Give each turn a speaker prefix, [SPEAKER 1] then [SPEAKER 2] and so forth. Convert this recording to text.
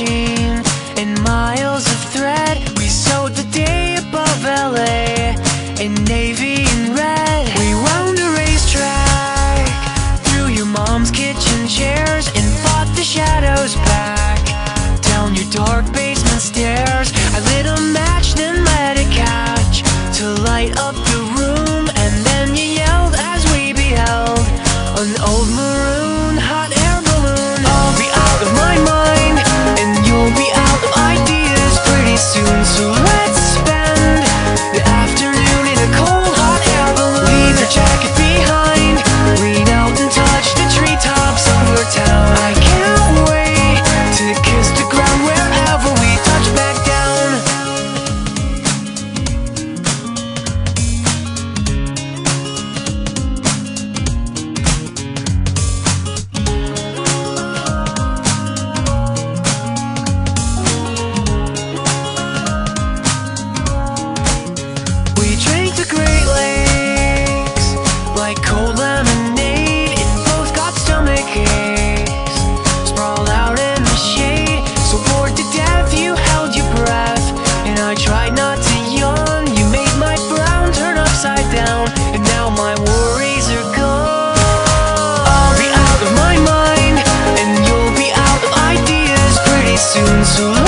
[SPEAKER 1] machine and miles of thread. We sewed the day above LA in navy and red. We wound a racetrack through your mom's kitchen chairs and fought the shadows back down your dark basement stairs. I lit a match, then let it catch to light up the room, and then you yelled as we beheld an old maroon hot air balloon. I'll be out of my mind, and you'll be out of ideas pretty soon. So let's spend the afternoon in a cold hot air balloon. Leave your jacket behind, lean out and touch the treetops over town. I can't wait to kiss the ground wherever we touch back down. We drank the Great Lakes like cold lemonade, and both got stomach aches. Sprawled out in the shade, so bored to death you held your breath, and I tried not to yawn. You made my frown turn upside down, and now my worries are gone. I'll be out of my mind, and you'll be out of ideas pretty soon. So